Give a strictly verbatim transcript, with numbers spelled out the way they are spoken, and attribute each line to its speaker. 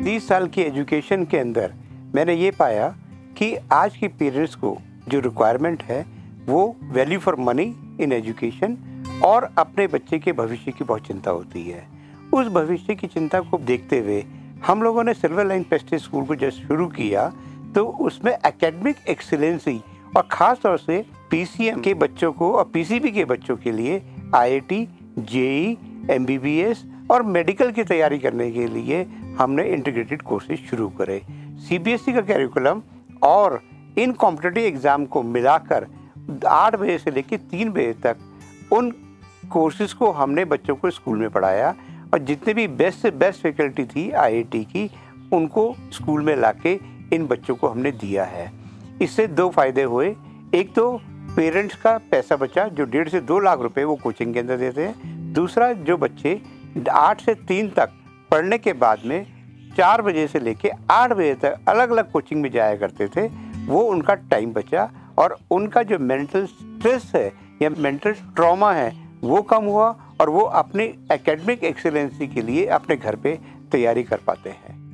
Speaker 1: तीस साल की एजुकेशन के अंदर मैंने ये पाया कि आज के पेरेंट्स को जो रिक्वायरमेंट है वो value for money in education और अपने बच्चे के भविष्य की बहुत चिंता होती है। उस भविष्य की चिंता को देखते हुए हम लोगों ने सिल्वर लाइन प्रेस्टीज स्कूल को जब शुरू किया तो उसमें एकेडमिक एक्सीलेंसी और ख़ास तौर से पीसीएम के बच्चों को और पीसीबी के बच्चों के लिए आईआईटी, जेईई, एमबीबीएस और मेडिकल की तैयारी करने के लिए हमने इंटीग्रेटेड कोर्सेज शुरू करे। सीबीएसई का कैरिकुलम और इन कॉम्पिटिटिव एग्ज़ाम को मिलाकर आठ बजे से लेकर तीन बजे तक उन कोर्सेज को हमने बच्चों को स्कूल में पढ़ाया और जितने भी बेस्ट से बेस्ट फैकल्टी थी आईआईटी की उनको स्कूल में लाके इन बच्चों को हमने दिया है। इससे दो फायदे हुए, एक तो पेरेंट्स का पैसा बचा जो डेढ़ से दो लाख रुपए वो कोचिंग के अंदर देते हैं। दूसरा, जो बच्चे आठ से तीन तक पढ़ने के बाद में चार बजे से लेके आठ बजे तक अलग अलग कोचिंग में जाया करते थे, वो उनका टाइम बचा और उनका जो मेंटल स्ट्रेस है या मेंटल ट्रॉमा है वो कम हुआ और वो अपने एकेडमिक एक्सीलेंसी के लिए अपने घर पे तैयारी कर पाते हैं।